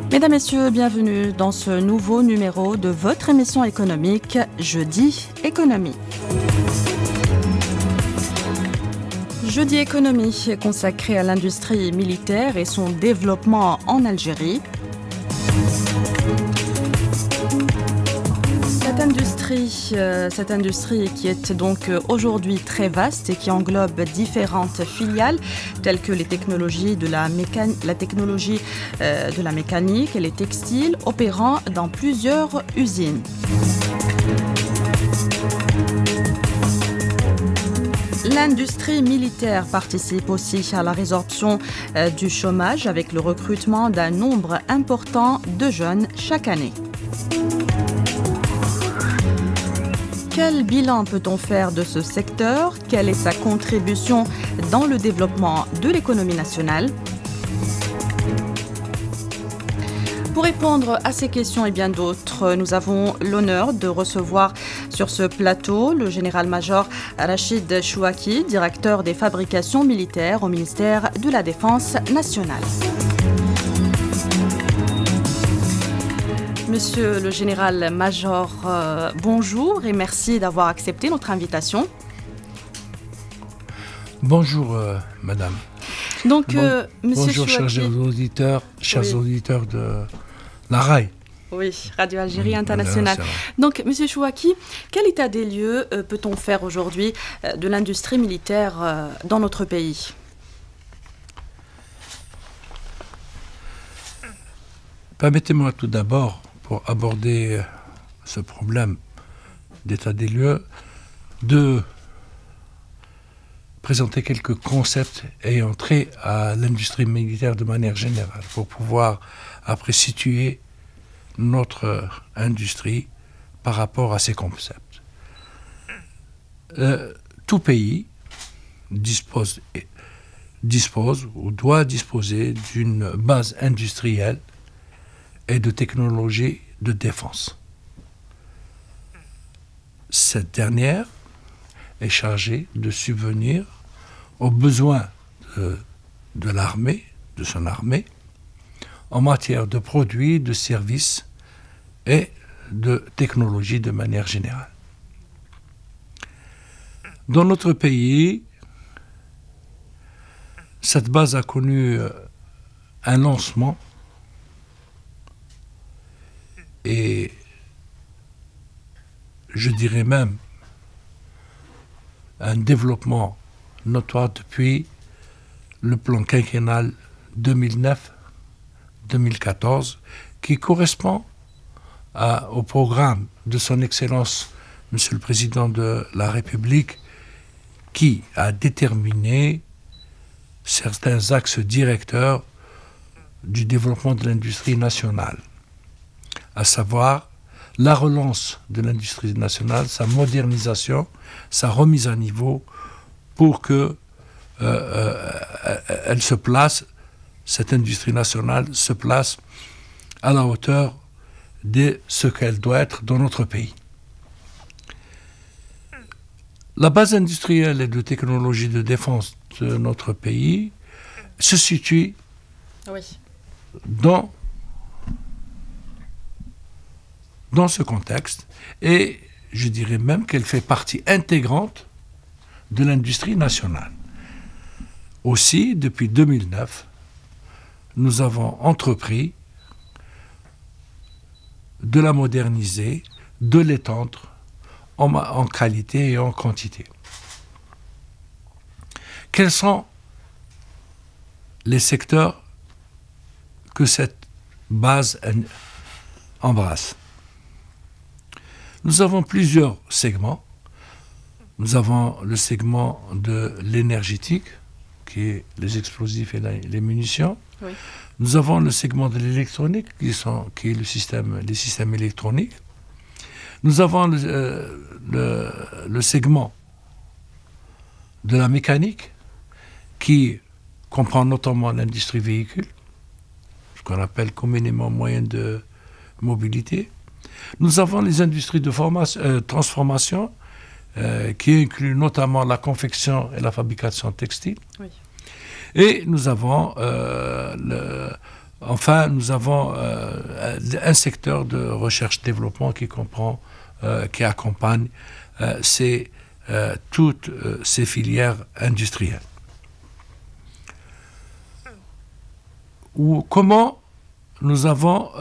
Mesdames, Messieurs, bienvenue dans ce nouveau numéro de votre émission économique, Jeudi Économie. Jeudi Économie est consacré à l'industrie militaire et son développement en Algérie. Cette industrie qui est donc aujourd'hui très vaste et qui englobe différentes filiales telles que les technologies de la mécanique et les textiles opérant dans plusieurs usines. L'industrie militaire participe aussi à la résorption du chômage avec le recrutement d'un nombre important de jeunes chaque année. Quel bilan peut-on faire de ce secteur? Quelle est sa contribution dans le développement de l'économie nationale? Pour répondre à ces questions et bien d'autres, nous avons l'honneur de recevoir sur ce plateau le général-major Rachid Chouaki, directeur des fabrications militaires au ministère de la Défense nationale. Monsieur le général-major, bonjour et merci d'avoir accepté notre invitation. Bonjour, madame. Donc, monsieur bonjour, Chouaki, chers auditeurs de la RAI. Oui, Radio Algérie Internationale. Donc, monsieur Chouaki, quel état des lieux peut-on faire aujourd'hui de l'industrie militaire dans notre pays? Permettez-moi tout d'abord, pour aborder ce problème d'état des lieux, de présenter quelques concepts ayant trait à l'industrie militaire de manière générale, pour pouvoir après situer notre industrie par rapport à ces concepts. Tout pays dispose ou doit disposer d'une base industrielle et de technologie de défense. Cette dernière est chargée de subvenir aux besoins de l'armée, de son armée, en matière de produits, de services et de technologies de manière générale. Dans notre pays, cette base a connu un lancement et je dirais même un développement notoire depuis le plan quinquennal 2009-2014 qui correspond au programme de son Excellence, Monsieur le Président de la République, qui a déterminé certains axes directeurs du développement de l'industrie nationale, à savoir la relance de l'industrie nationale, sa modernisation, sa remise à niveau pour que elle se place, cette industrie nationale se place à la hauteur de ce qu'elle doit être dans notre pays. La base industrielle et de technologie de défense de notre pays se situe dans ce contexte, et je dirais même qu'elle fait partie intégrante de l'industrie nationale. Aussi, depuis 2009, nous avons entrepris de la moderniser, de l'étendre en qualité et en quantité. Quels sont les secteurs que cette base embrasse? Nous avons plusieurs segments. Nous avons le segment de l'énergétique, qui est les explosifs et les munitions. Oui. Nous avons le segment de l'électronique, qui est les systèmes électroniques. Nous avons le segment de la mécanique, qui comprend notamment l'industrie véhicule, ce qu'on appelle communément moyen de mobilité. Nous avons les industries de transformation, qui incluent notamment la confection et la fabrication textile. Oui. Et nous avons enfin, nous avons un secteur de recherche-développement qui accompagne toutes ces filières industrielles. Comment nous avons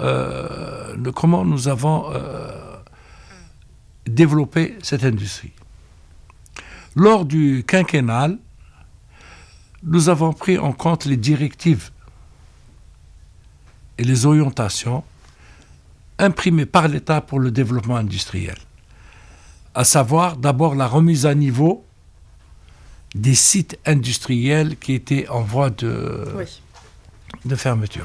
développé cette industrie? Lors du quinquennal, nous avons pris en compte les directives et les orientations imprimées par l'État pour le développement industriel, à savoir d'abord la remise à niveau des sites industriels qui étaient en voie de fermeture.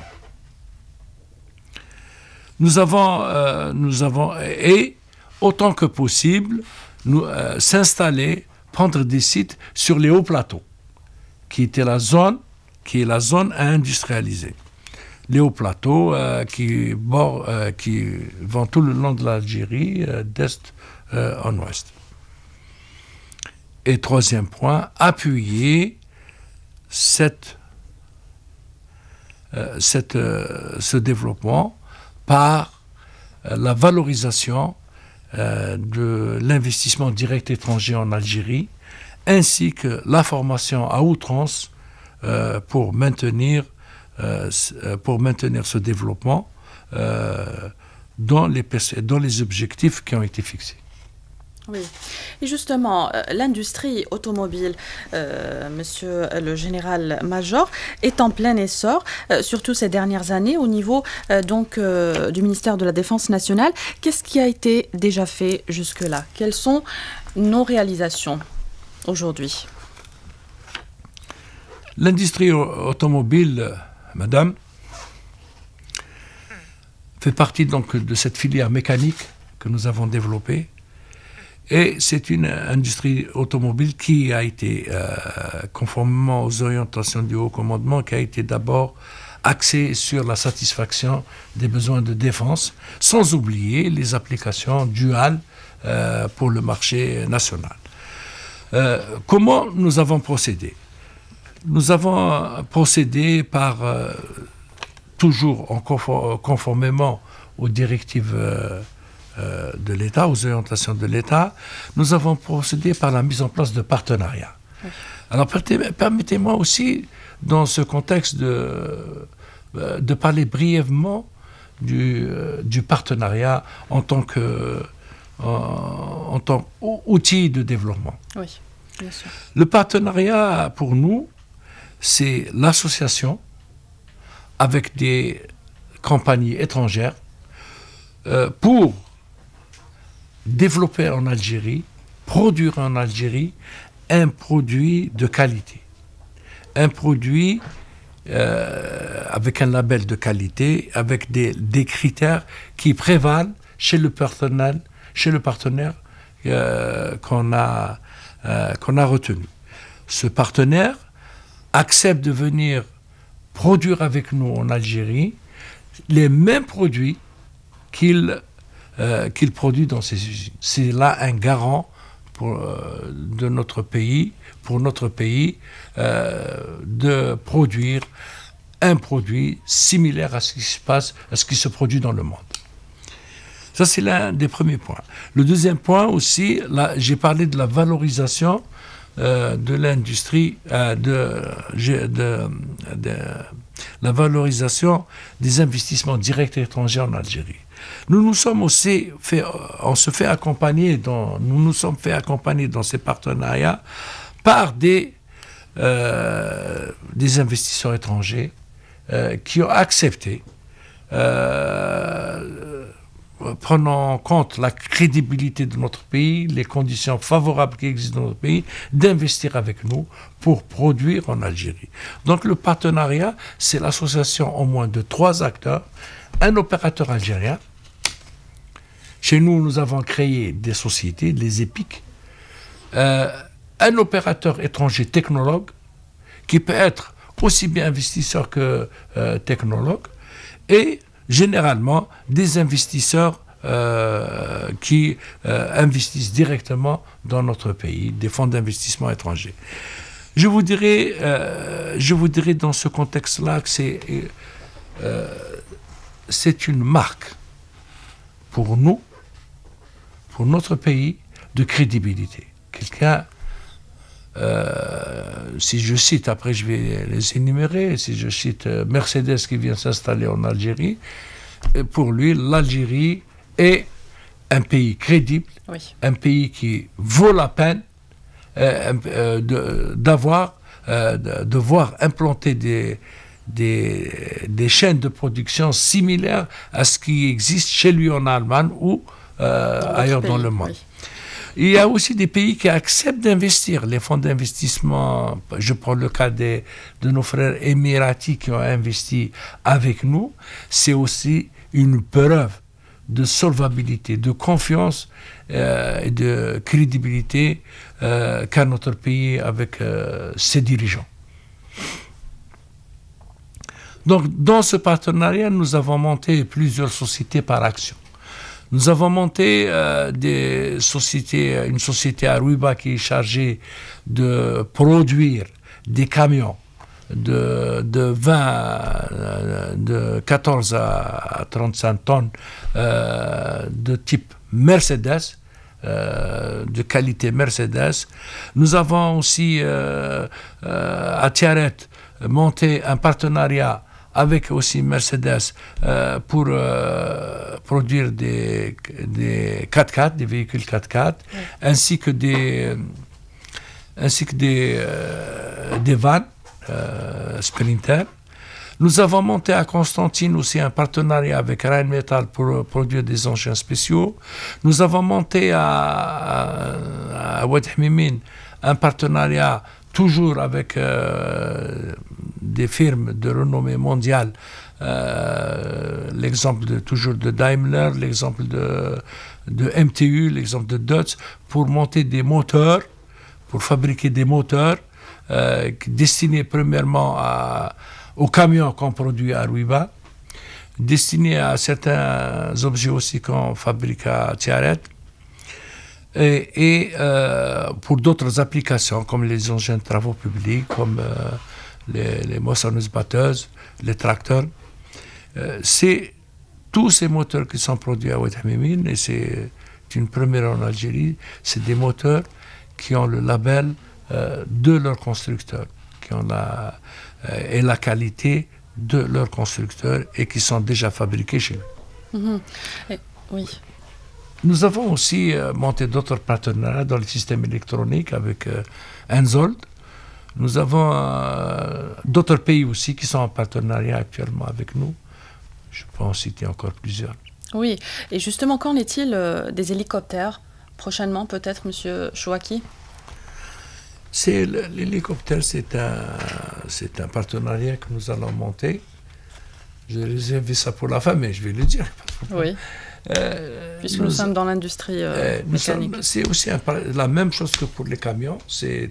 Nous avons et autant que possible, s'installer, prendre des sites sur les hauts plateaux, qui est la zone à industrialiser. Les hauts plateaux qui vont tout le long de l'Algérie, d'est en ouest. Et troisième point, appuyer ce développement par la valorisation de l'investissement direct étranger en Algérie, ainsi que la formation à outrance pour maintenir ce développement dans les objectifs qui ont été fixés. Oui. Et justement, l'industrie automobile, monsieur le général-major, est en plein essor, surtout ces dernières années, au niveau du ministère de la Défense nationale. Qu'est-ce qui a été déjà fait jusque-là? Quelles sont nos réalisations aujourd'hui? L'industrie automobile, madame, fait partie donc de cette filière mécanique que nous avons développée. Et c'est une industrie automobile qui a été, conformément aux orientations du haut commandement, qui a été d'abord axée sur la satisfaction des besoins de défense, sans oublier les applications duales pour le marché national. Comment nous avons procédé? Nous avons procédé par, toujours conformément aux directives de l'État, aux orientations de l'État, nous avons procédé par la mise en place de partenariats. Oui. Alors permettez-moi aussi, dans ce contexte, de parler brièvement du partenariat en tant qu'outil de développement. Oui, bien sûr. Le partenariat, pour nous, c'est l'association avec des compagnies étrangères pour développer en Algérie, produire en Algérie un produit de qualité. Un produit avec un label de qualité, avec des critères qui prévalent chez le partenaire qu'on a retenu. Ce partenaire accepte de venir produire avec nous en Algérie les mêmes produits qu'il produit dans ses usines. C'est là un garant pour notre pays de produire un produit similaire à ce qui se produit dans le monde. Ça, c'est l'un des premiers points. Le deuxième point aussi, là, j'ai parlé de la valorisation de l'industrie, la valorisation des investissements directs étrangers en Algérie. Nous sommes fait accompagner dans ces partenariats par des investisseurs étrangers qui ont accepté, prenant en compte la crédibilité de notre pays, les conditions favorables qui existent dans notre pays, d'investir avec nous pour produire en Algérie. Donc le partenariat, c'est l'association au moins de 3 acteurs, un opérateur algérien. Chez nous, nous avons créé des sociétés, les EPIC, un opérateur étranger technologue, qui peut être aussi bien investisseur que technologue, et généralement des investisseurs qui investissent directement dans notre pays, des fonds d'investissement étrangers. Je vous dirais dans ce contexte-là que c'est une marque pour nous, pour notre pays, de crédibilité. Quelqu'un, si je cite, après je vais les énumérer, si je cite Mercedes qui vient s'installer en Algérie, pour lui, l'Algérie est un pays crédible, oui. Un pays qui vaut la peine de voir implanter des chaînes de production similaires à ce qui existe chez lui en Allemagne ou ailleurs dans le monde. Oui. Il y a aussi des pays qui acceptent d'investir. Les fonds d'investissement, je prends le cas de nos frères émiratis qui ont investi avec nous, c'est aussi une preuve de solvabilité, de confiance et de crédibilité qu'a notre pays avec ses dirigeants. Donc, dans ce partenariat, nous avons monté plusieurs sociétés par action. Nous avons monté une société à Rouiba qui est chargée de produire des camions de 14 à 35 tonnes de type Mercedes, de qualité Mercedes. Nous avons aussi à Tiaret monté un partenariat avec aussi Mercedes pour produire des 4x4, des véhicules 4x4, oui. ainsi que des vannes Sprinter. Nous avons monté à Constantine aussi un partenariat avec Rheinmetall pour produire des engins spéciaux. Nous avons monté à Oued Hmimine un partenariat toujours avec des firmes de renommée mondiale, l'exemple toujours de Daimler, l'exemple de MTU, l'exemple de Dutch, pour monter des moteurs, pour fabriquer des moteurs destinés premièrement aux camions qu'on produit à Rouiba, destinés à certains objets aussi qu'on fabrique à Tiaret, et pour d'autres applications comme les engins de travaux publics, comme les moissonneuses-batteuses, les tracteurs. C'est tous ces moteurs qui sont produits à Oued Hmimine, et c'est une première en Algérie, c'est des moteurs qui ont le label de leur constructeur, qui ont la qualité de leur constructeur et qui sont déjà fabriqués chez nous. Mmh. Oui. Nous avons aussi monté d'autres partenariats dans le système électronique avec Hensoldt. Nous avons d'autres pays aussi qui sont en partenariat actuellement avec nous. Je peux en citer encore plusieurs. Oui, et justement, qu'en est-il des hélicoptères prochainement, peut-être, Monsieur Chouaki? L'hélicoptère, c'est un partenariat que nous allons monter. J'ai réservé ça pour la fin, mais je vais le dire. Oui. Puisque nous sommes dans l'industrie mécanique. C'est aussi la même chose que pour les camions. C'est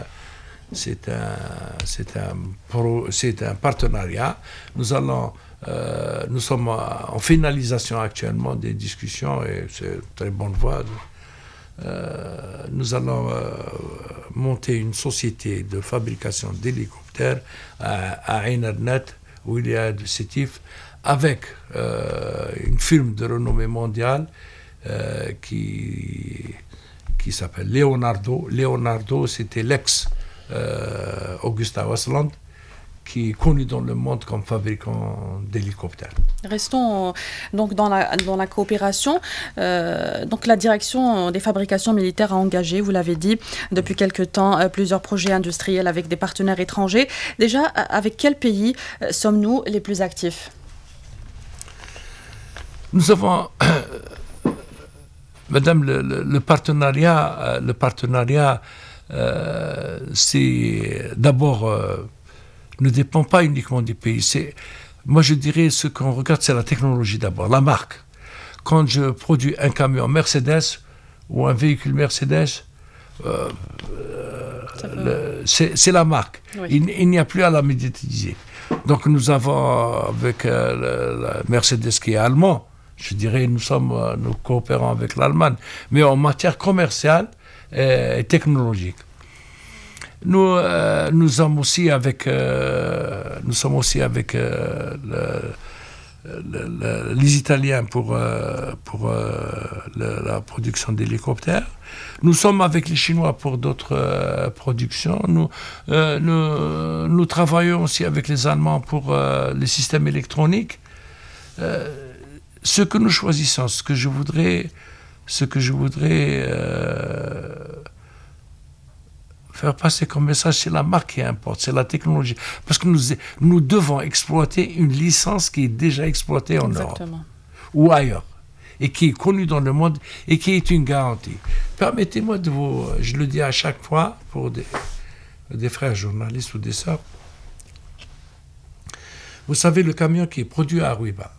un partenariat. Nous sommes en finalisation actuellement des discussions et c'est une très bonne voie. Nous allons monter une société de fabrication d'hélicoptères à Einernet, où il y a du Sétif, avec une firme de renommée mondiale qui s'appelle Leonardo. Leonardo, c'était l'ex-Augusta-Westland, qui est connu dans le monde comme fabricant d'hélicoptères. Restons donc dans la coopération. Donc la direction des fabrications militaires a engagé, vous l'avez dit, depuis quelque temps, plusieurs projets industriels avec des partenaires étrangers. Déjà, avec quel pays sommes-nous les plus actifs? Nous avons, Madame, le partenariat, c'est d'abord ne dépend pas uniquement du pays. Moi, je dirais, ce qu'on regarde, c'est la technologie d'abord, la marque. Quand je produis un camion Mercedes ou un véhicule Mercedes, c'est la marque. Oui. Il n'y a plus à la médiatiser. Donc, nous avons, avec la Mercedes qui est allemand, je dirais, nous coopérons avec l'Allemagne, mais en matière commerciale et technologique. Nous sommes aussi avec, les Italiens pour la production d'hélicoptères. Nous sommes avec les Chinois pour d'autres productions. Nous travaillons aussi avec les Allemands pour les systèmes électroniques. Ce que nous choisissons, ce que je voudrais faire passer comme message, c'est la marque qui importe, c'est la technologie. Parce que nous devons exploiter une licence qui est déjà exploitée en Europe ou ailleurs, et qui est connue dans le monde, et qui est une garantie. Permettez-moi de vous... Je le dis à chaque fois, pour des frères journalistes ou des sœurs. Vous savez, le camion qui est produit à Ruiba,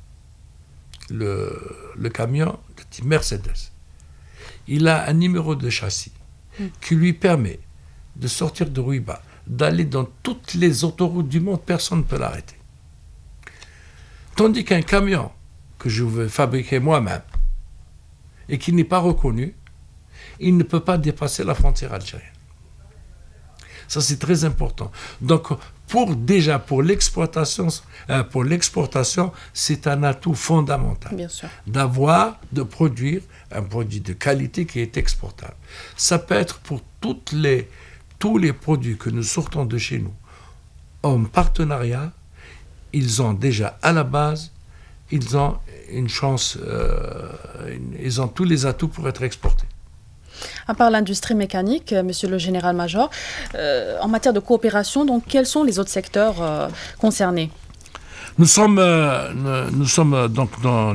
le camion de type Mercedes, il a un numéro de châssis qui lui permet de sortir de Ruiba, d'aller dans toutes les autoroutes du monde, personne ne peut l'arrêter. Tandis qu'un camion que je veux fabriquer moi-même et qui n'est pas reconnu, il ne peut pas dépasser la frontière algérienne. Ça, c'est très important. Donc, pour l'exportation, c'est un atout fondamental. Bien sûr. De produire un produit de qualité qui est exportable. Ça peut être pour tous les produits que nous sortons de chez nous en partenariat. Ils ont déjà à la base, ils ont une chance, ils ont tous les atouts pour être exportés. À part l'industrie mécanique, monsieur le général-major, en matière de coopération, donc, quels sont les autres secteurs concernés? Nous sommes donc dans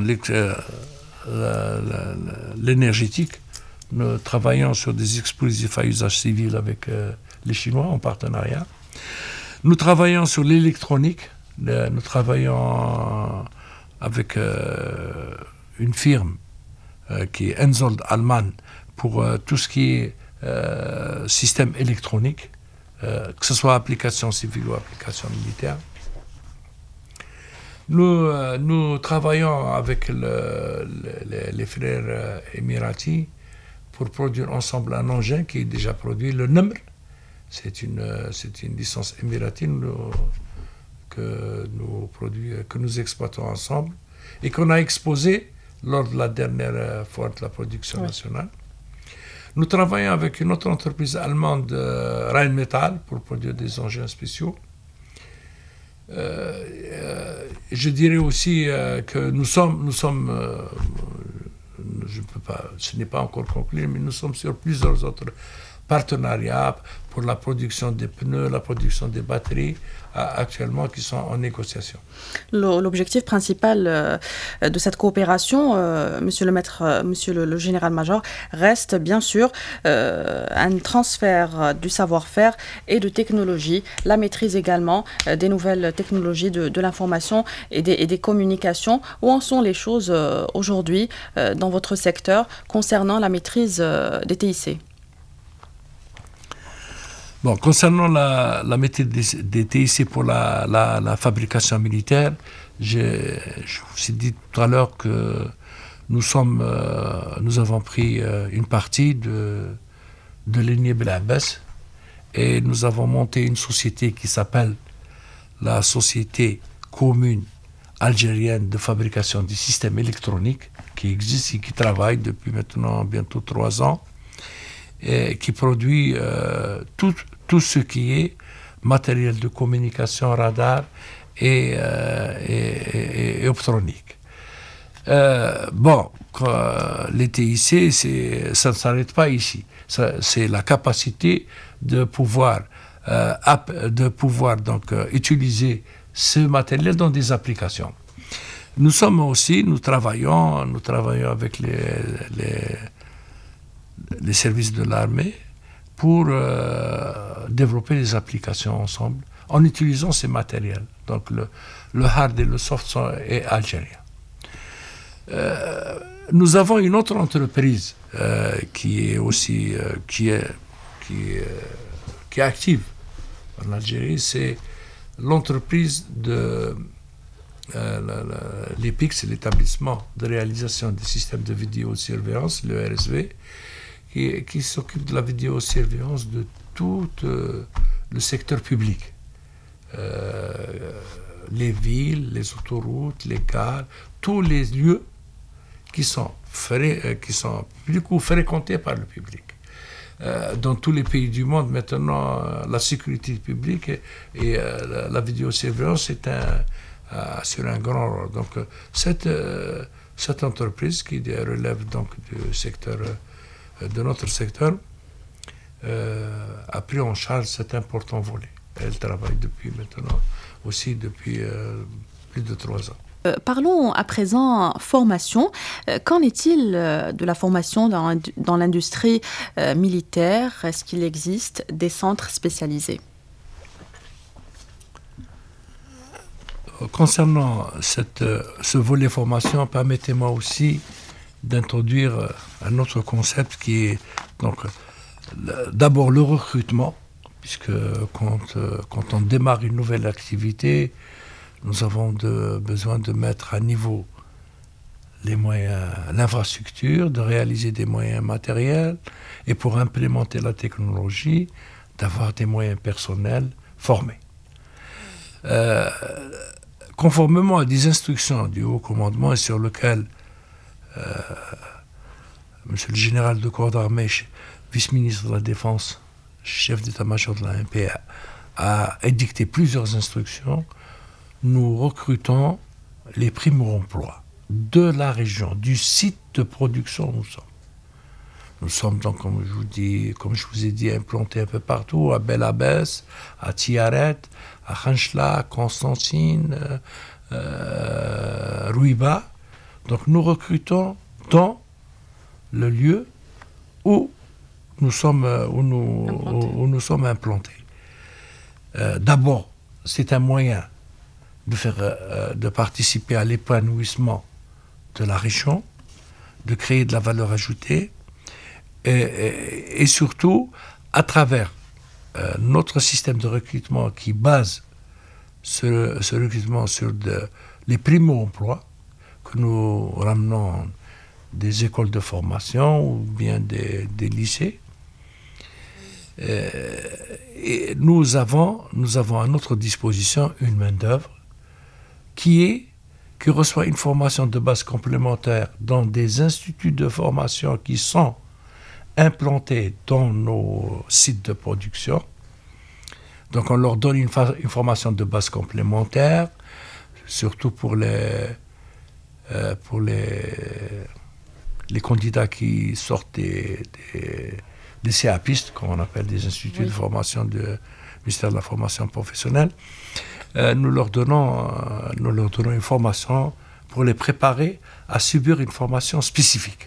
l'énergétique. Nous travaillons sur des explosifs à usage civil avec les Chinois en partenariat. Nous travaillons sur l'électronique. Nous travaillons avec une firme qui est Hensoldt Allemagne pour tout ce qui est système électronique, que ce soit application civile ou application militaire. Nous travaillons avec les frères émiratis pour produire ensemble un engin qui est déjà produit, le Nemr. C'est une licence émiratine que nous exploitons ensemble et qu'on a exposé lors de la dernière foire de la production nationale. Nous travaillons avec une autre entreprise allemande, Rheinmetall, pour produire des engins spéciaux. Je dirais aussi que nous sommes je ne peux pas, ce n'est pas encore conclu, mais nous sommes sur plusieurs autres partenariats pour la production des pneus, la production des batteries, actuellement qui sont en négociation. L'objectif principal de cette coopération, monsieur le général-major, reste bien sûr un transfert du savoir-faire et de technologie, la maîtrise également des nouvelles technologies de l'information et des communications. Où en sont les choses aujourd'hui dans votre secteur concernant la maîtrise des TIC? Bon, concernant la maîtrise des TIC pour la fabrication militaire, je vous ai dit tout à l'heure que nous avons pris une partie de l'Eni Bel Abbès et nous avons monté une société qui s'appelle la Société commune algérienne de fabrication des systèmes électroniques, qui existe et qui travaille depuis maintenant bientôt 3 ans, et qui produit tout ce qui est matériel de communication, radar et optronique. Les TIC, ça ne s'arrête pas ici. C'est la capacité de pouvoir utiliser ce matériel dans des applications. Nous travaillons avec les services de l'armée pour développer des applications ensemble en utilisant ces matériels. Donc le hard et le soft est algérien. Nous avons une autre entreprise qui est active en Algérie, c'est l'entreprise de l'EPIC, c'est l'établissement de réalisation des systèmes de vidéosurveillance, le RSV, qui s'occupe de la vidéosurveillance de tout le secteur public. Les villes, les autoroutes, les gares, tous les lieux qui sont beaucoup fréquentés par le public. Dans tous les pays du monde, maintenant, la sécurité publique et la vidéosurveillance est sur un grand rôle. Donc, cette entreprise qui relève donc du secteur, de notre secteur, a pris en charge cet important volet. Elle travaille depuis plus de 3 ans. Parlons à présent formation. Qu'en est-il de la formation dans l'industrie militaire? Est-ce qu'il existe des centres spécialisés? Concernant ce volet formation, permettez-moi aussi d'introduire un autre concept qui est donc d'abord le recrutement, puisque quand on démarre une nouvelle activité, nous avons besoin de mettre à niveau les moyens, l'infrastructure, de réaliser des moyens matériels et pour implémenter la technologie, d'avoir des moyens personnels formés. Conformément à des instructions du haut commandement et sur lequel Monsieur le général de corps d'armée, vice-ministre de la Défense, chef d'état-major de la MPA, a édicté plusieurs instructions, nous recrutons les primo-emplois de la région, du site de production où nous sommes. Nous sommes donc, comme je vous ai dit, implantés un peu partout, à Bel Abbès, à Tiaret, à Khanchla, Constantine, Rouiba. Donc nous recrutons dans le lieu où nous sommes implantés. D'abord, c'est un moyen de participer à l'épanouissement de la région, de créer de la valeur ajoutée et surtout à travers notre système de recrutement qui base ce recrutement sur les primo-emplois que nous ramenons des écoles de formation ou bien des lycées. Et nous avons à notre disposition une main-d'œuvre qui reçoit une formation de base complémentaire dans des instituts de formation qui sont implantés dans nos sites de production. Donc on leur donne une formation de base complémentaire, surtout pour les candidats qui sortent des CAPistes, comme on appelle des instituts de formation du ministère de la formation professionnelle. Nous leur donnons une formation pour les préparer à subir une formation spécifique.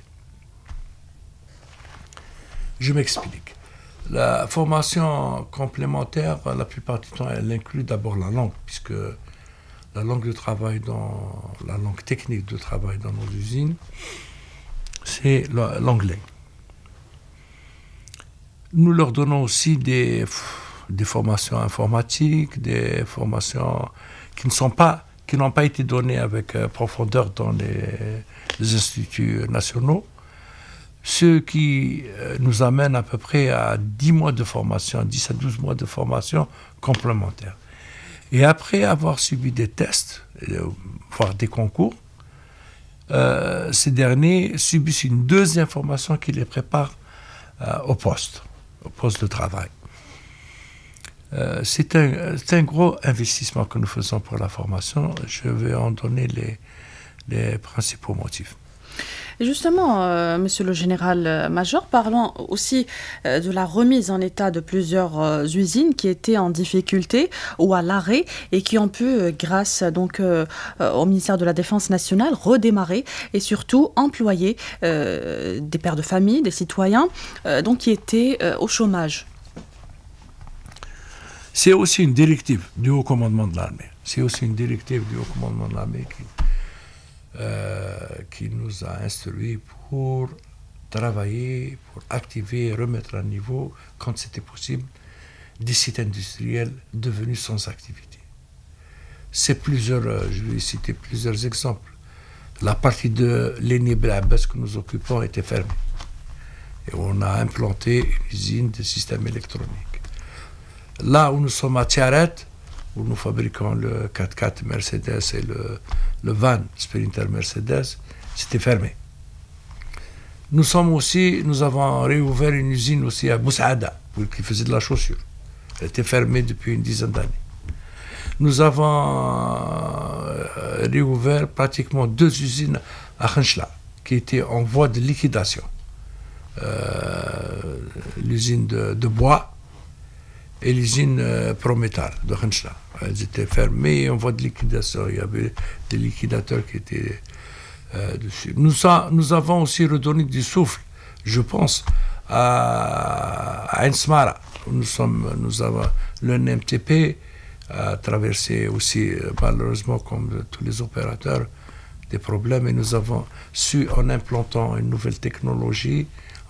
Je m'explique. La formation complémentaire, la plupart du temps, elle inclut d'abord la langue, puisque la langue technique de travail dans nos usines, c'est l'anglais. Nous leur donnons aussi des formations informatiques, des formations qui n'ont pas été données avec profondeur dans les instituts nationaux, ce qui nous amène à peu près à 10 mois de formation, 10 à 12 mois de formation complémentaire. Et après avoir subi des tests, voire des concours, ces derniers subissent une deuxième formation qui les prépare au poste de travail. C'est un gros investissement que nous faisons pour la formation. Je vais en donner les principaux motifs. Et justement, monsieur le général-major, parlons aussi de la remise en état de plusieurs usines qui étaient en difficulté ou à l'arrêt et qui ont pu, grâce donc au ministère de la Défense nationale, redémarrer et surtout employer des pères de famille, des citoyens donc qui étaient au chômage. C'est aussi une directive du haut commandement de l'armée. Qui nous a instruits pour travailler, pour activer, remettre à niveau, quand c'était possible, des sites industriels devenus sans activité. Je vais citer plusieurs exemples. La partie de l'Eni Bel Abbès que nous occupons était fermée. Et on a implanté une usine de systèmes électroniques. Là où nous sommes à Tiaret, où nous fabriquons le 4x4 Mercedes et le van Sprinter Mercedes, c'était fermé. Nous avons réouvert une usine aussi à Boussaada, qui faisait de la chaussure. Elle était fermée depuis une dizaine d'années. Nous avons réouvert pratiquement 2 usines à Khenchla, qui étaient en voie de liquidation. L'usine de bois et l'usine Prométal de Khenchla. Elles étaient fermées en voie de liquidation. Il y avait des liquidateurs qui étaient dessus. Nous avons aussi redonné du souffle, je pense, à Ain Smara. Nous avons le NMTP a traversé aussi, malheureusement, comme tous les opérateurs, des problèmes, et nous avons su, en implémentant une nouvelle technologie,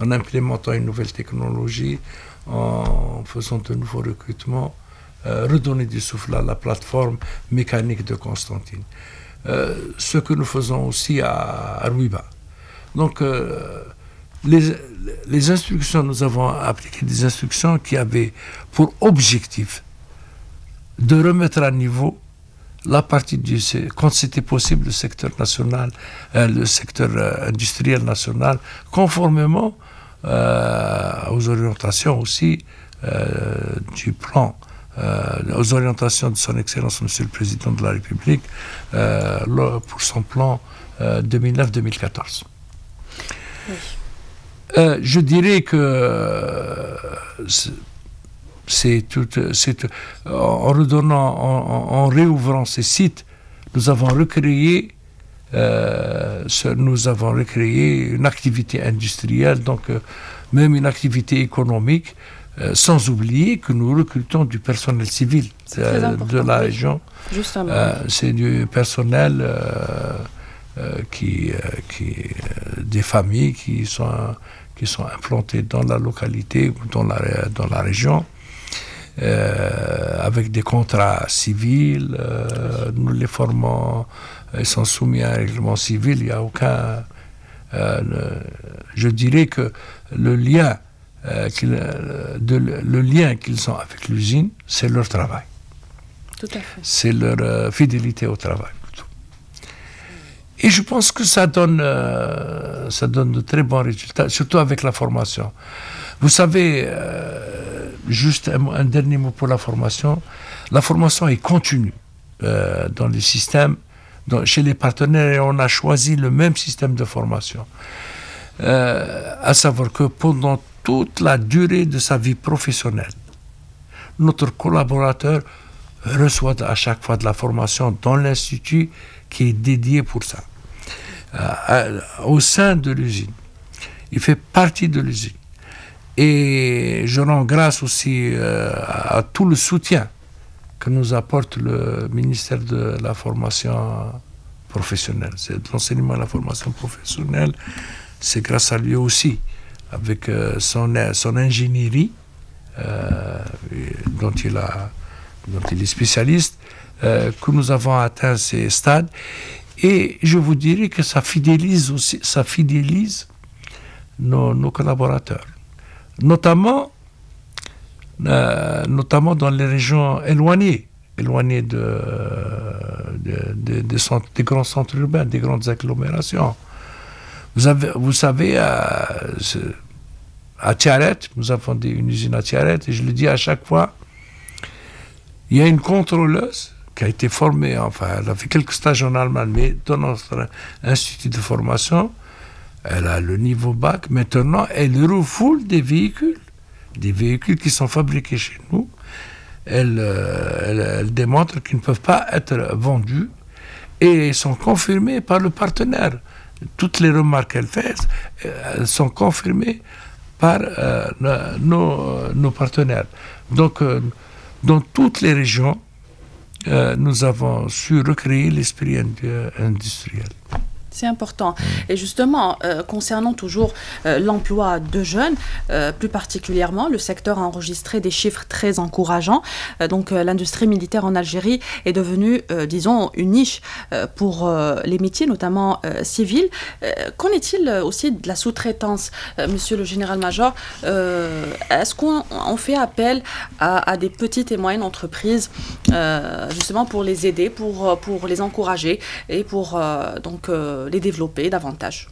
en faisant de nouveaux recrutements, redonner du souffle à la plateforme mécanique de Constantine. Ce que nous faisons aussi à Rouiba. Donc, les instructions, nous avons appliqué des instructions qui avaient pour objectif de remettre à niveau la partie quand c'était possible, le secteur national, le secteur industriel national, conformément aux orientations aussi du plan, aux orientations de son Excellence, Monsieur le Président de la République, pour son plan 2009-2014. Oui. Je dirais que en réouvrant ces sites, nous avons recréé une activité industrielle, donc même une activité économique, sans oublier que nous recrutons du personnel civil de la région. C'est du personnel des familles qui sont implantées dans la localité ou dans la région. Avec des contrats civils, nous les formons, ils sont soumis à un règlement civil, il n'y a aucun... je dirais que le lien qu'ils ont avec l'usine, c'est leur travail. Tout à fait. C'est leur fidélité au travail. Et je pense que ça donne de très bons résultats, surtout avec la formation. Vous savez, juste un dernier mot pour la formation. La formation est continue dans les systèmes, chez les partenaires, et on a choisi le même système de formation. À savoir que pendant toute la durée de sa vie professionnelle, notre collaborateur reçoit à chaque fois de la formation dans l'institut qui est dédié pour ça, au sein de l'usine. Il fait partie de l'usine. Et je rends grâce aussi à tout le soutien que nous apporte le ministère de la formation professionnelle. C'est de l'enseignement et la formation professionnelle. C'est grâce à lui aussi, avec son ingénierie, dont il est spécialiste, que nous avons atteint ces stades. Et je vous dirais que ça fidélise nos collaborateurs. Notamment dans les régions éloignées des grands centres urbains, des grandes agglomérations. Vous savez, à Tiaret, nous avons une usine à Tiaret, et je le dis à chaque fois, il y a une contrôleuse qui a été formée, enfin, elle a fait quelques stages en Allemagne, mais dans notre institut de formation, elle a le niveau bac. Maintenant, elle refoule des véhicules qui sont fabriqués chez nous. Elle démontre qu'ils ne peuvent pas être vendus et sont confirmés par le partenaire. Toutes les remarques qu'elle fait, elles sont confirmées par nos partenaires. Donc, dans toutes les régions, nous avons su recréer l'esprit industriel. C'est important. Et justement, concernant toujours l'emploi de jeunes, plus particulièrement, le secteur a enregistré des chiffres très encourageants. Donc, l'industrie militaire en Algérie est devenue, disons, une niche pour les métiers, notamment civils. Qu'en est-il aussi de la sous-traitance, monsieur le général-major? Est-ce qu'on fait appel à des petites et moyennes entreprises, justement pour les aider, pour les encourager et pour donc les développer davantage?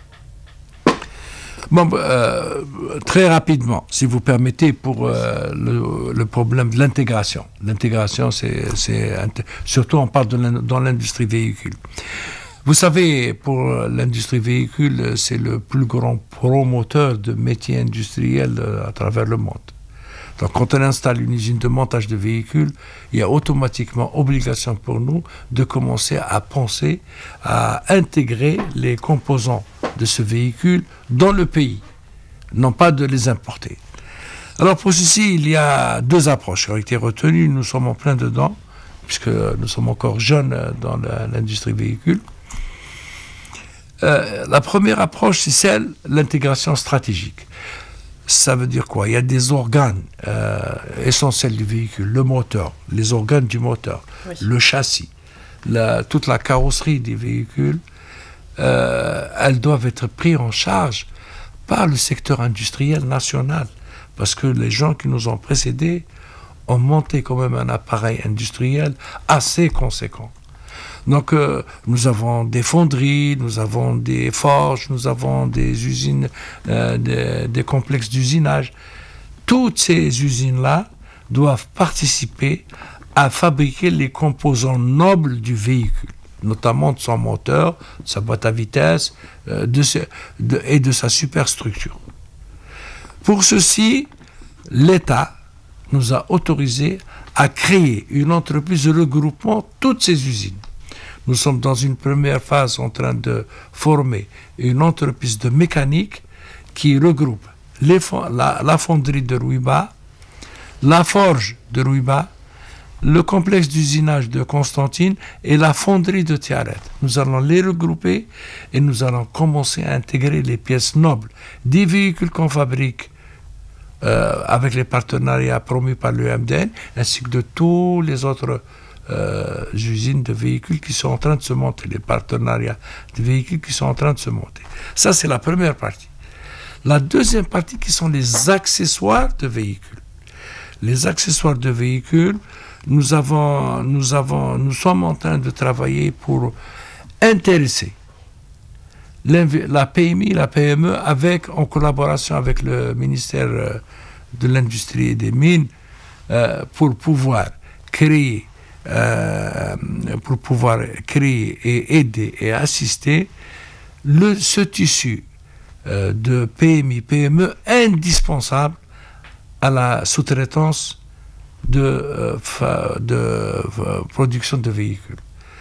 Bon, très rapidement, si vous permettez, pour le problème de l'intégration. L'intégration, surtout on parle dans l'industrie véhicule. Vous savez, pour l'industrie véhicule, c'est le plus grand promoteur de métiers industriels à travers le monde. Donc, quand on installe une usine de montage de véhicules, il y a automatiquement obligation pour nous de commencer à penser à intégrer les composants de ce véhicule dans le pays, non pas de les importer. Alors, pour ceci, il y a deux approches qui ont été retenues. Nous sommes en plein dedans, puisque nous sommes encore jeunes dans l'industrie véhicule. La première approche, c'est celle de l'intégration stratégique. Ça veut dire quoi? Il y a des organes essentiels du véhicule, le moteur, les organes du moteur, oui, le châssis, toute la carrosserie des véhicules, elles doivent être prises en charge par le secteur industriel national, parce que les gens qui nous ont précédés ont monté quand même un appareil industriel assez conséquent. Donc, nous avons des fonderies, nous avons des forges, nous avons des usines, des complexes d'usinage. Toutes ces usines-là doivent participer à fabriquer les composants nobles du véhicule, notamment de son moteur, de sa boîte à vitesse et de sa superstructure. Pour ceci, l'État nous a autorisé à créer une entreprise de regroupement de toutes ces usines. Nous sommes dans une première phase en train de former une entreprise de mécanique qui regroupe la fonderie de Rouiba, la forge de Rouiba, le complexe d'usinage de Constantine et la fonderie de Tiaret. Nous allons les regrouper et nous allons commencer à intégrer les pièces nobles des véhicules qu'on fabrique avec les partenariats promus par l'UMDN ainsi que de tous les autres usines de véhicules qui sont en train de se monter, les partenariats de véhicules qui sont en train de se monter. Ça, c'est la première partie. La deuxième partie, qui sont les accessoires de véhicules. Les accessoires de véhicules, nous sommes en train de travailler pour intéresser la PMI, la PME, en collaboration avec le ministère de l'Industrie et des Mines, pour pouvoir créer et aider et assister ce tissu de PMI, PME indispensable à la sous-traitance de production de véhicules.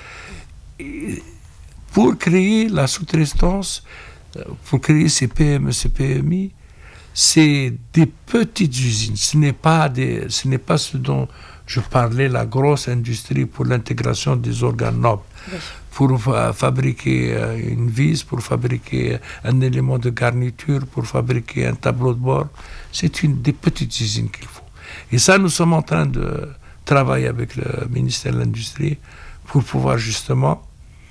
Pour créer la sous-traitance, pour créer ces PME, ces PMI, c'est des petites usines. Ce n'est pas ce dont je parlais, la grosse industrie pour l'intégration des organes nobles. Oui. Pour fabriquer une vis, pour fabriquer un élément de garniture, pour fabriquer un tableau de bord. C'est des petites usines qu'il faut. Et ça, nous sommes en train de travailler avec le ministère de l'Industrie pour pouvoir justement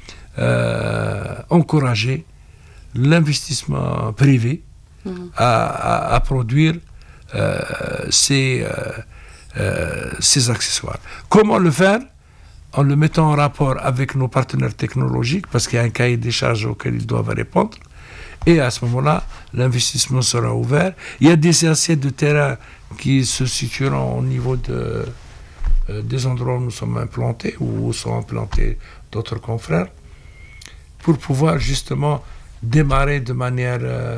encourager l'investissement privé à produire ces accessoires. Comment le faire? En le mettant en rapport avec nos partenaires technologiques, parce qu'il y a un cahier des charges auquel ils doivent répondre. Et à ce moment-là, l'investissement sera ouvert. Il y a des assiettes de terrain qui se situeront au niveau des endroits où nous sommes implantés, ou où sont implantés d'autres confrères, pour pouvoir justement démarrer de manière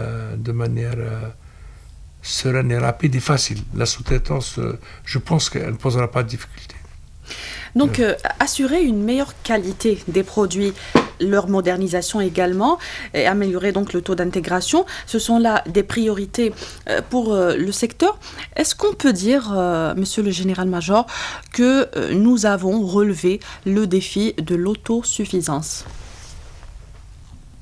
sereine et rapide et facile. La sous-traitance, je pense qu'elle ne posera pas de difficulté. Donc, assurer une meilleure qualité des produits, leur modernisation également, et améliorer donc le taux d'intégration, ce sont là des priorités pour le secteur. Est-ce qu'on peut dire, monsieur le général-major, que nous avons relevé le défi de l'autosuffisance?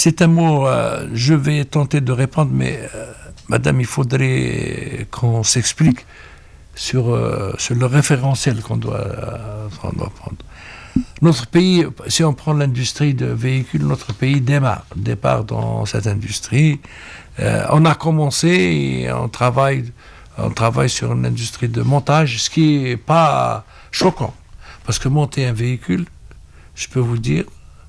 C'est un mot, je vais tenter de répondre, mais madame, il faudrait qu'on s'explique sur le référentiel qu'on doit prendre. Notre pays, si on prend l'industrie de véhicules, notre pays départ dans cette industrie. On a commencé et on travaille sur une industrie de montage, ce qui n'est pas choquant. Parce que monter un véhicule, je peux vous dire,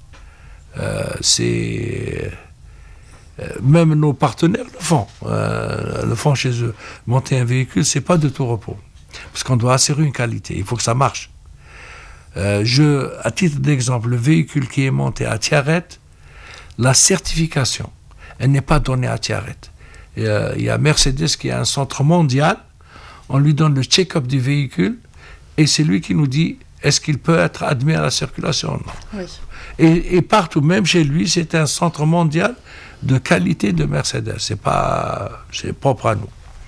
c'est... même nos partenaires le font chez eux. Monter un véhicule, c'est pas de tout repos. Parce qu'on doit assurer une qualité, il faut que ça marche. À titre d'exemple, le véhicule qui est monté à Tiaret, la certification, elle n'est pas donnée à Tiaret. Il y a Mercedes qui a un centre mondial, on lui donne le check-up du véhicule, et c'est lui qui nous dit est-ce qu'il peut être admis à la circulation ou non. Oui. Et partout, même chez lui, c'est un centre mondial de qualité de Mercedes. C'est propre à nous.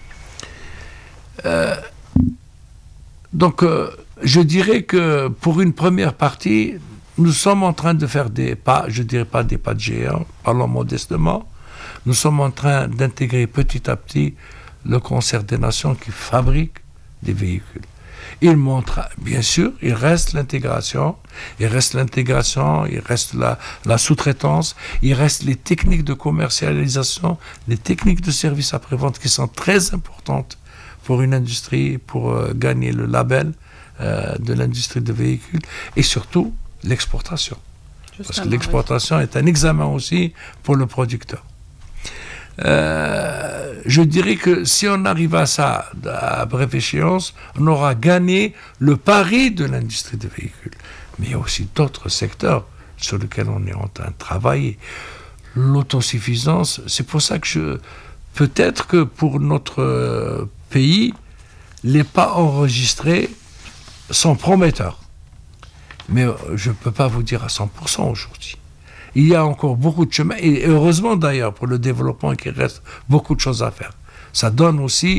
Donc, je dirais que pour une première partie, nous sommes en train de faire des pas, je ne dirais pas des pas de géant, parlons modestement. Nous sommes en train d'intégrer petit à petit le concert des nations qui fabriquent des véhicules. Il montre, bien sûr, il reste l'intégration, il reste la sous-traitance, il reste les techniques de commercialisation, les techniques de service après-vente qui sont très importantes pour une industrie, pour gagner le label de l'industrie de véhicules, et surtout l'exportation. Parce que l'exportation est un examen aussi pour le producteur. Je dirais que si on arrive à ça à brève échéance, on aura gagné le pari de l'industrie des véhicules. Mais il y a aussi d'autres secteurs sur lesquels on est en train de travailler. L'autosuffisance, c'est pour ça que peut-être que pour notre pays, les pas enregistrés sont prometteurs. Mais je ne peux pas vous dire à 100% aujourd'hui. Il y a encore beaucoup de chemin, et heureusement d'ailleurs pour le développement qu'il reste beaucoup de choses à faire. Ça donne aussi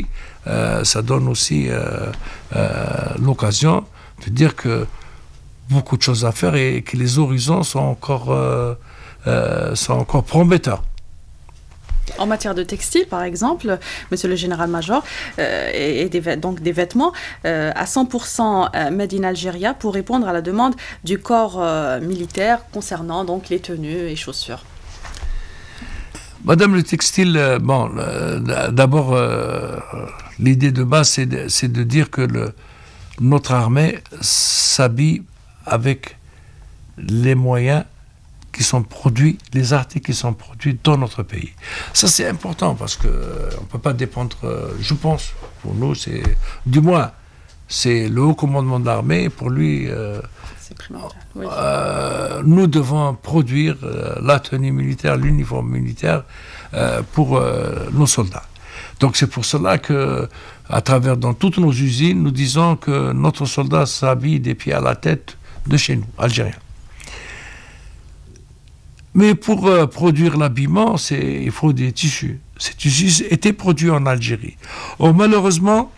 l'occasion de dire que beaucoup de choses à faire et que les horizons sont encore prometteurs. En matière de textile, par exemple, monsieur le général-major, donc des vêtements à 100% made in Algérie pour répondre à la demande du corps militaire concernant donc les tenues et chaussures. Madame, le textile, d'abord, l'idée de base, c'est de dire que notre armée s'habille avec les moyens qui sont produits, les articles qui sont produits dans notre pays. Ça, c'est important parce qu'on ne peut pas dépendre, je pense, pour nous, c'est le haut commandement de l'armée, pour lui, c'est primordial. Oui. Nous devons produire la tenue militaire, l'uniforme militaire pour nos soldats. Donc c'est pour cela que, à travers dans toutes nos usines, nous disons que notre soldat s'habille des pieds à la tête de chez nous, Algériens. Mais pour produire l'habillement, il faut des tissus. Ces tissus étaient produits en Algérie. Or, malheureusement,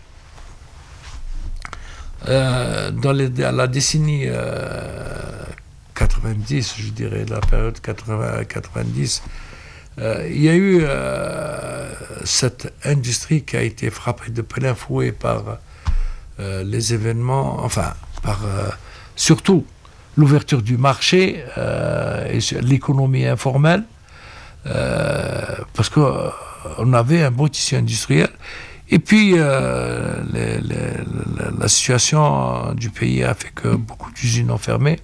dans la décennie 90, je dirais, la période 80-90, il y a eu cette industrie qui a été frappée de plein fouet par les événements, surtout l'ouverture du marché et l'économie informelle, parce qu'on avait un beau tissu industriel. Et puis, la situation du pays a fait que beaucoup d'usines ont fermé.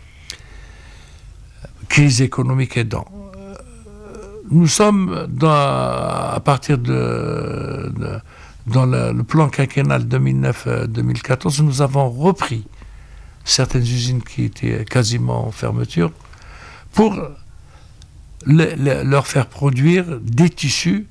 Crise économique aidant. Nous sommes, à partir dans le plan quinquennal 2009-2014, nous avons repris certaines usines qui étaient quasiment en fermeture, pour leur faire produire des tissus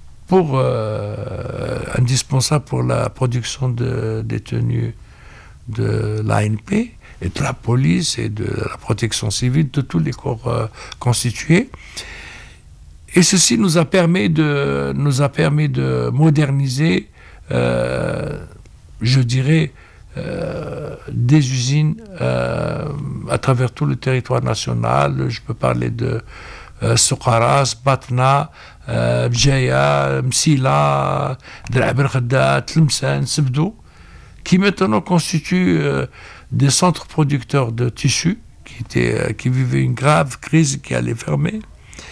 indispensables pour la production des tenues de l'ANP et de la police et de la protection civile, de tous les corps constitués. Et ceci nous a permis de moderniser, je dirais, des usines à travers tout le territoire national. Je peux parler Soukaras, Batna, Bjaya, Msila, Drab el-Khaddad, Tlemcen, Sebdou, qui maintenant constituent des centres producteurs de tissus qui vivaient une grave crise qui allait fermer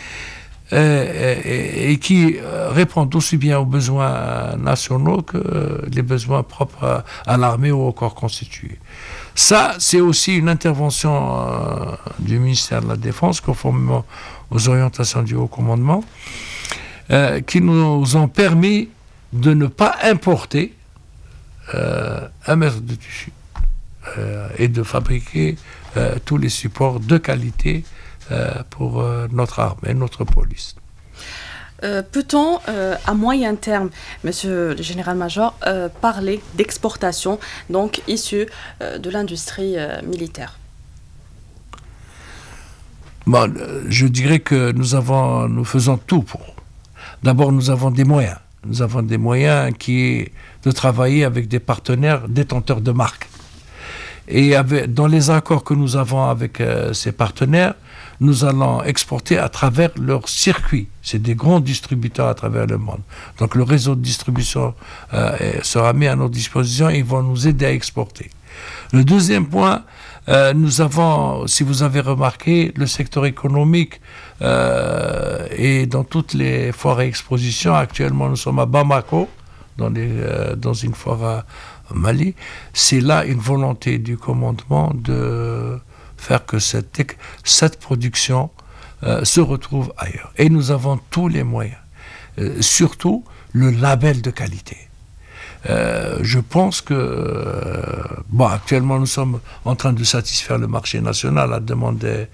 et qui répondent aussi bien aux besoins nationaux que les besoins propres à l'armée ou au corps constitué. Ça, c'est aussi une intervention du ministère de la Défense, conformément aux orientations du Haut Commandement, qui nous ont permis de ne pas importer un mètre de tissu et de fabriquer tous les supports de qualité pour notre armée, notre police. Peut-on, à moyen terme, Monsieur le Général-Major, parler d'exportation, donc issue de l'industrie militaire? Bon, je dirais que nous faisons tout pour. D'abord, nous avons des moyens. Nous avons des moyens de travailler avec des partenaires détenteurs de marques. Et dans les accords que nous avons avec ces partenaires, nous allons exporter à travers leur circuit. C'est des grands distributeurs à travers le monde. Donc le réseau de distribution sera mis à notre disposition et ils vont nous aider à exporter. Le deuxième point, nous avons, si vous avez remarqué, le secteur économique et dans toutes les foires et expositions. Actuellement, nous sommes à Bamako, dans une foire à Mali. C'est là une volonté du commandement de faire que cette production se retrouve ailleurs. Et nous avons tous les moyens, surtout le label de qualité. Je pense que, actuellement, nous sommes en train de satisfaire le marché national. La demande est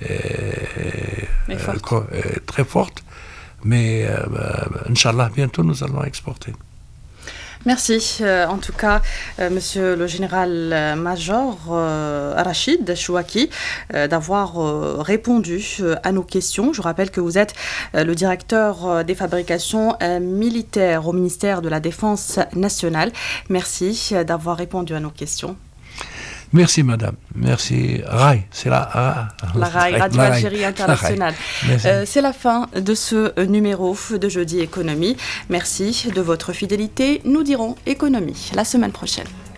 très forte. Mais, Inch'Allah, bientôt, nous allons exporter. Merci. En tout cas, Monsieur le Général-Major Rachid Chouaki, d'avoir répondu à nos questions. Je rappelle que vous êtes le directeur des fabrications militaires au ministère de la Défense nationale. Merci d'avoir répondu à nos questions. Merci madame, merci. RAI, c'est la RAI, Radio Algérie Internationale. C'est la fin de ce numéro de Jeudi Économie. Merci de votre fidélité. Nous dirons économie la semaine prochaine.